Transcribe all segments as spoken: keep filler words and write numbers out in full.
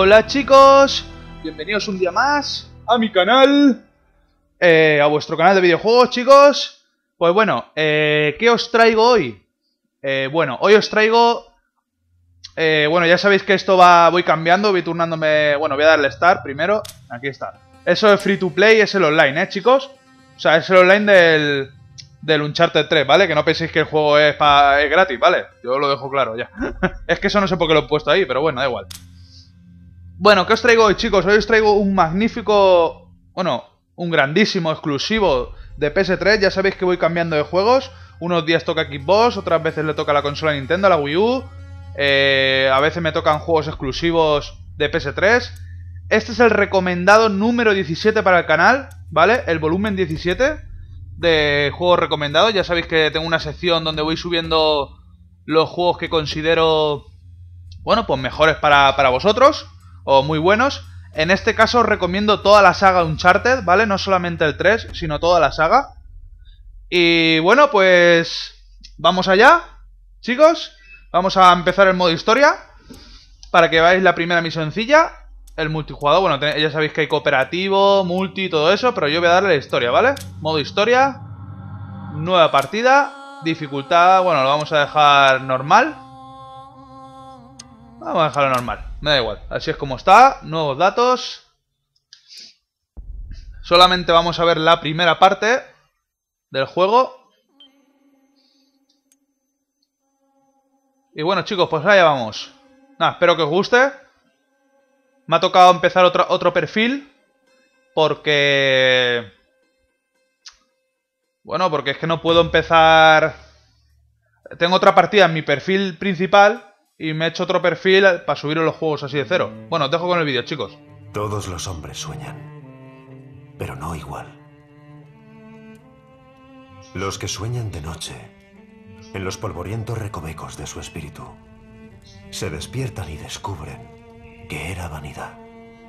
Hola chicos, bienvenidos un día más a mi canal, eh, a vuestro canal de videojuegos, chicos. Pues bueno, eh, ¿qué os traigo hoy? Eh, bueno, hoy os traigo, eh, bueno, ya sabéis que esto va, voy cambiando, voy turnándome, bueno, voy a darle start primero, aquí está. Eso es free to play, es el online, eh chicos. O sea, es el online del, del Uncharted tres, ¿vale? Que no penséis que el juego es, pa, es gratis, ¿vale? Yo lo dejo claro ya. Es que eso no sé por qué lo he puesto ahí, pero bueno, da igual. Bueno, ¿qué os traigo hoy, chicos? Hoy os traigo un magnífico, bueno, un grandísimo exclusivo de P S tres. Ya sabéis que voy cambiando de juegos. Unos días toca Xbox, otras veces le toca la consola Nintendo, la Wii U. Eh, a veces me tocan juegos exclusivos de P S tres. Este es el recomendado número diecisiete para el canal, ¿vale? El volumen diecisiete de juegos recomendados. Ya sabéis que tengo una sección donde voy subiendo los juegos que considero, bueno, pues mejores para, para vosotros, o muy buenos. En este caso os recomiendo toda la saga Uncharted, ¿vale? No solamente el tres, sino toda la saga. Y bueno, pues vamos allá, chicos. Vamos a empezar el modo historia para que veáis la primera misioncilla. El multijugador, bueno, ya sabéis que hay cooperativo, multi y todo eso, pero yo voy a darle la historia, ¿vale? Modo historia, nueva partida, dificultad, bueno, lo vamos a dejar normal. Vamos a dejarlo normal, me da igual, así es como está, nuevos datos. Solamente vamos a ver la primera parte del juego. Y bueno, chicos, pues allá vamos. Nada, espero que os guste. Me ha tocado empezar otro, otro perfil. Porque... Bueno, porque es que no puedo empezar... Tengo otra partida en mi perfil principal y me he hecho otro perfil para subir los juegos así de cero. Bueno, os dejo con el vídeo, chicos. Todos los hombres sueñan, pero no igual. Los que sueñan de noche, en los polvorientos recovecos de su espíritu, se despiertan y descubren que era vanidad.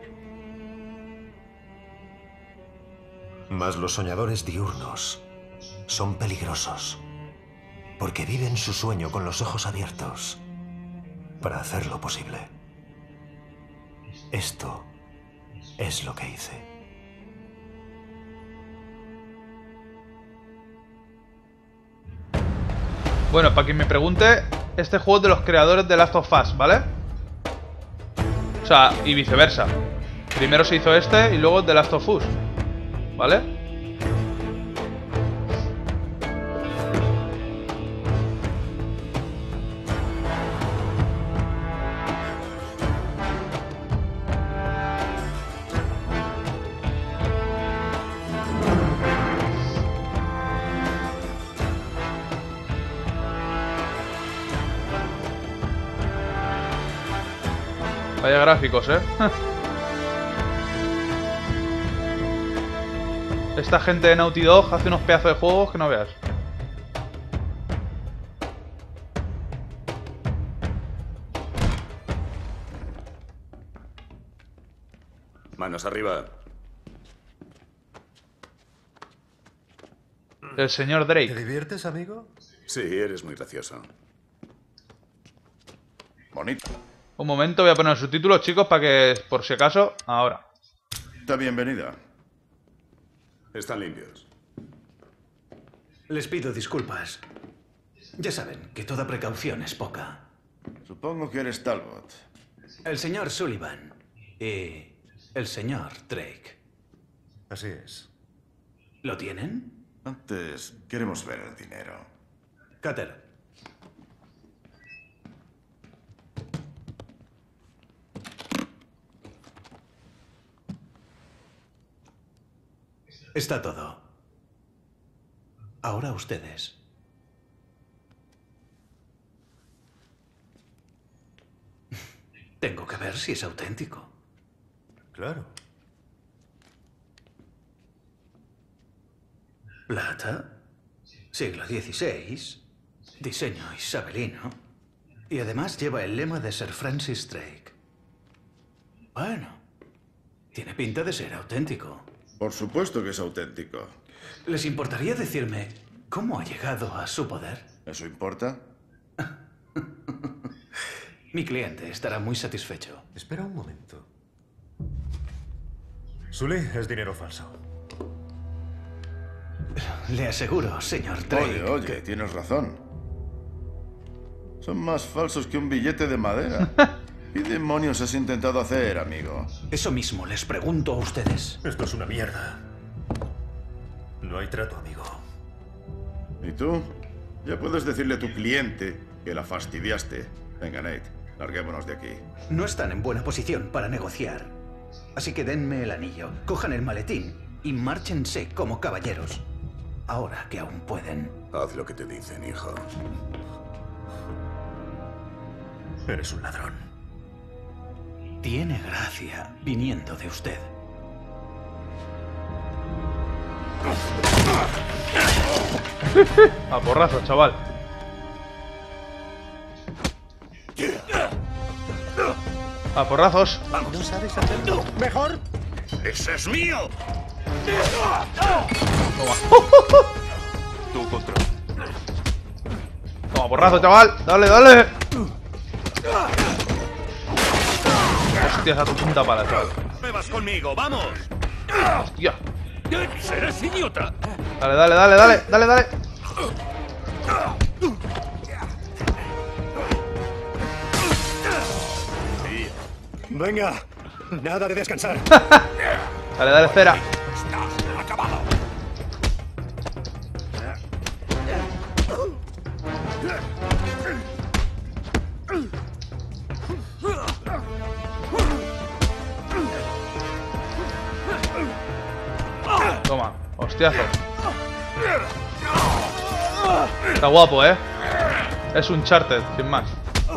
Mas los soñadores diurnos son peligrosos, porque viven su sueño con los ojos abiertos para hacerlo posible. Esto es lo que hice. Bueno, para quien me pregunte, este juego es de los creadores de Last of Us, ¿vale? O sea, y viceversa. Primero se hizo este y luego The Last of Us, ¿vale? Vaya gráficos, ¿eh? Esta gente de Naughty Dog hace unos pedazos de juegos que no veas. Manos arriba. El señor Drake. ¿Te diviertes, amigo? Sí, eres muy gracioso. Bonito. Un momento, voy a poner subtítulos, chicos, para que, por si acaso, ahora. Está bienvenida. Están limpios. Les pido disculpas. Ya saben que toda precaución es poca. Supongo que eres Talbot. El señor Sullivan y el señor Drake. Así es. ¿Lo tienen? Antes, queremos ver el dinero. Cutter. Está todo. Ahora ustedes. Tengo que ver si es auténtico. Claro. Plata, siglo dieciséis, diseño isabelino, y además lleva el lema de Sir Francis Drake. Bueno, tiene pinta de ser auténtico. Por supuesto que es auténtico. ¿Les importaría decirme cómo ha llegado a su poder? ¿Eso importa? Mi cliente estará muy satisfecho. Espera un momento. Sully es dinero falso. Le aseguro, señor Drake. Oye, oye, que- tienes razón. Son más falsos que un billete de madera. ¿Qué demonios has intentado hacer, amigo? Eso mismo les pregunto a ustedes. Esto es una mierda. No hay trato, amigo. ¿Y tú? Ya puedes decirle a tu cliente que la fastidiaste. Venga, Nate, larguémonos de aquí. No están en buena posición para negociar. Así que denme el anillo, cojan el maletín y márchense como caballeros. Ahora que aún pueden. Haz lo que te dicen, hijo. Eres un ladrón. Tiene gracia viniendo de usted. A porrazo, chaval. A porrazos. ¿No sabes hacerlo mejor? ¡Ese es mío! Tu control. Toma, porrazo, chaval. Dale, dale. Hostias, a tu punta pala, chaval. Me vas conmigo, vamos. Hostia. Serás idiota. Dale, dale, dale, dale, dale, dale. Venga, nada de descansar. Dale, dale, espera. Estás acabado. Toma, hostiazo. Está guapo, ¿eh? Es un charter, sin más.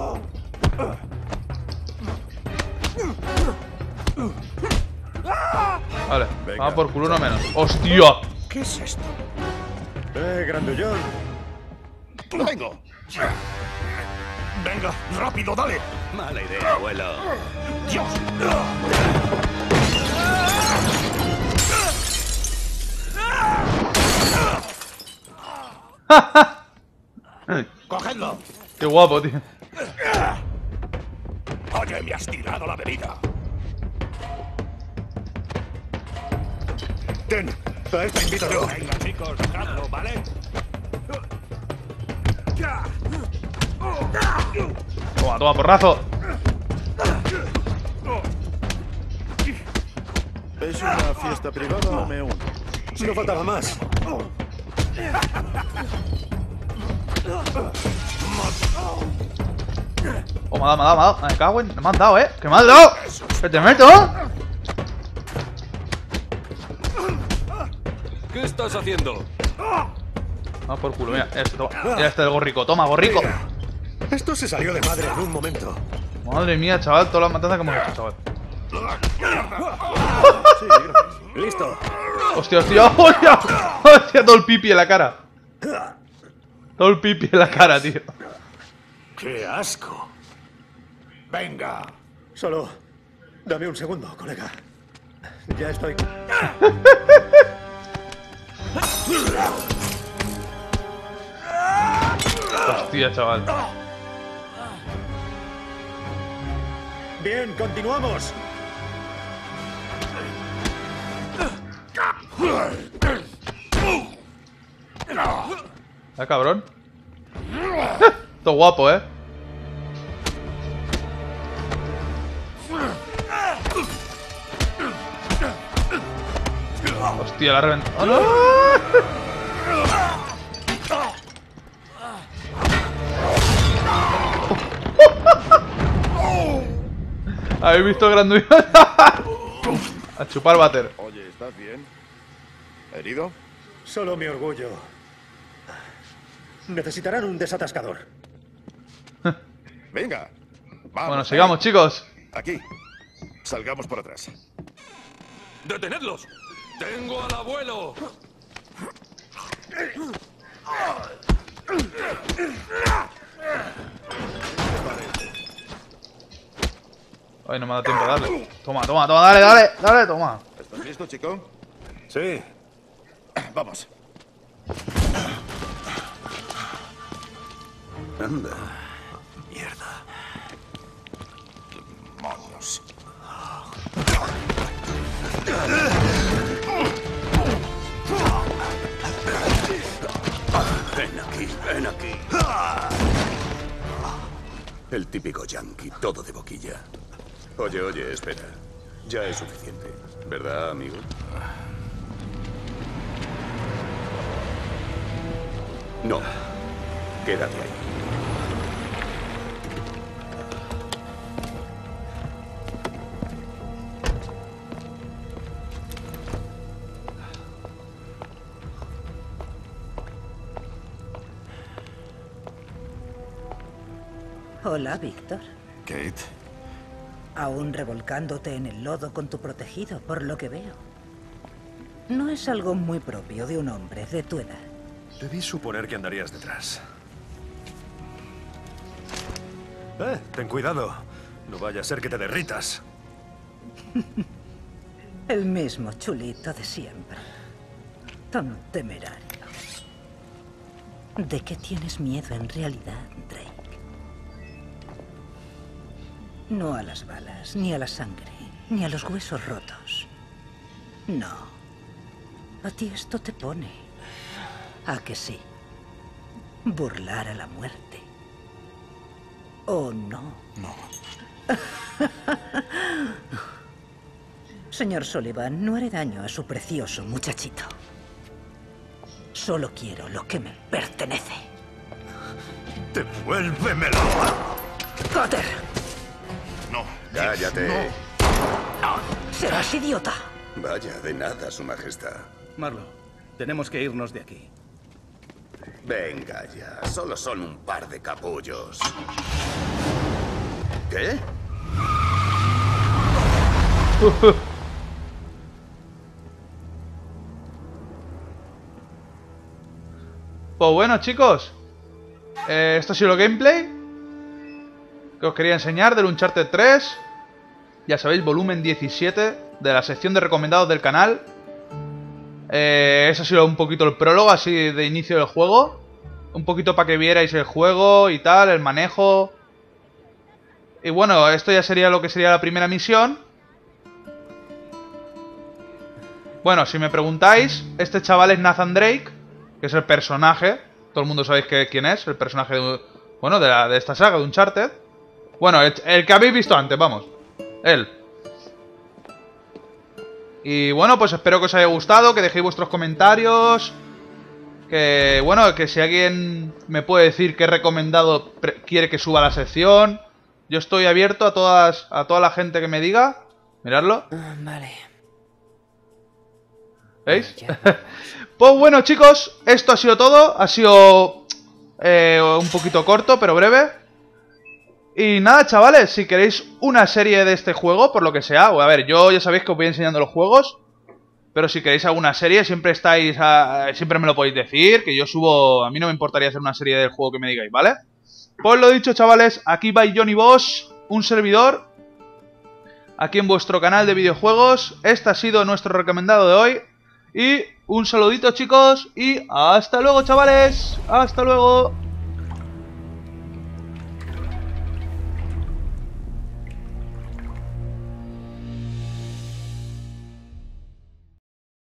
Vale, va por culo uno menos. ¡Hostia! ¿Qué es esto? ¡Eh, grandullón! ¡Lo tengo! Venga, rápido, dale. Mala idea, abuelo. ¡Dios! ¡Cogedlo! ¡Qué guapo, tío! Oye, me has tirado la bebida. Ten, a esta invito yo. Venga, chicos, dejadlo, ¿vale? Toma, toma, porrazo. ¿Es una fiesta privada o me uno? No faltaba más. Oh, me ha dado, me ha dado, me ha dado. Me cago en... Me han dado, ¿eh? ¡Que me han dado! ¡Que te meto! ¿Qué estás haciendo? Ah, por culo, mira, esto. Mira este del gorrico. Toma, gorrico. Esto se salió de madre en un momento. Madre mía, chaval, todas las matanzas que hemos hecho, chaval. Listo. Hostia, hostia, hostia. Hostia, todo el pipi en la cara. Todo el pipi en la cara, tío. ¡Qué asco! Venga. Solo dame un segundo, colega. Ya estoy. Hostia, chaval. Bien, continuamos. ¿Está cabrón? Todo guapo, ¿eh? Hostia, la ha reventado. ¡Oh, no! ¿Habéis visto el Grandullón? A chupar váter. Oye, ¿estás bien? ¿Herido? Solo mi orgullo. Necesitarán un desatascador. Venga. Vamos, Bueno, eh. sigamos, chicos. Aquí. Salgamos por atrás. ¡Detenedlos! ¡Tengo al abuelo! Ay, no me da tiempo a darle. Toma, toma, toma, dale, dale, dale, toma. ¿Estás listo, chico? Sí. Vamos. Anda. Mierda. Ven aquí, ven aquí. El típico yankee, todo de boquilla. Oye, oye, espera. Ya es suficiente, ¿verdad, amigo? No. Quédate ahí. Hola, Víctor. Kate. Aún revolcándote en el lodo con tu protegido, por lo que veo. No es algo muy propio de un hombre de tu edad. Debí suponer que andarías detrás. Eh, ten cuidado. No vaya a ser que te derritas. El mismo chulito de siempre. Tan temerario. ¿De qué tienes miedo en realidad, Drake? No a las balas, ni a la sangre, ni a los huesos rotos. No. A ti esto te pone. ¿A que sí? Burlar a la muerte. ¿O no? No. Señor Sullivan, no haré daño a su precioso muchachito. Solo quiero lo que me pertenece. ¡Devuélvemelo! ¡Cutter! No. Cállate. No. ¡Serás idiota! Vaya, de nada, su majestad. Marlo, tenemos que irnos de aquí. Venga ya, solo son un par de capullos. ¿Qué? Pues bueno, chicos, eh, esto ha sido el gameplay que os quería enseñar del Uncharted tres. Ya sabéis, volumen diecisiete de la sección de recomendados del canal. eh, Eso ha sido un poquito el prólogo, así de inicio del juego. Un poquito para que vierais el juego y tal, el manejo. Y bueno, esto ya sería lo que sería la primera misión. Bueno, si me preguntáis, este chaval es Nathan Drake, que es el personaje. Todo el mundo sabéis que, quién es, el personaje de, bueno, de, la, de esta saga, de Uncharted. Bueno, el, el que habéis visto antes, vamos. Él. Y bueno, pues espero que os haya gustado, que dejéis vuestros comentarios. Que, bueno, que si alguien me puede decir qué recomendado quiere que suba a la sección. Yo estoy abierto a todas a toda la gente que me diga. Miradlo. Ah, vale. ¿Veis? Pues bueno, chicos, esto ha sido todo. Ha sido eh, un poquito corto, pero breve. Y nada, chavales, si queréis una serie de este juego, por lo que sea, o a ver, yo ya sabéis que os voy enseñando los juegos, pero si queréis alguna serie, siempre estáis a, siempre me lo podéis decir, que yo subo, a mí no me importaría hacer una serie del juego que me digáis, ¿vale? Pues lo dicho, chavales, aquí va Johnny Boss, un servidor, aquí en vuestro canal de videojuegos. Este ha sido nuestro recomendado de hoy. Y un saludito, chicos, y hasta luego, chavales. Hasta luego.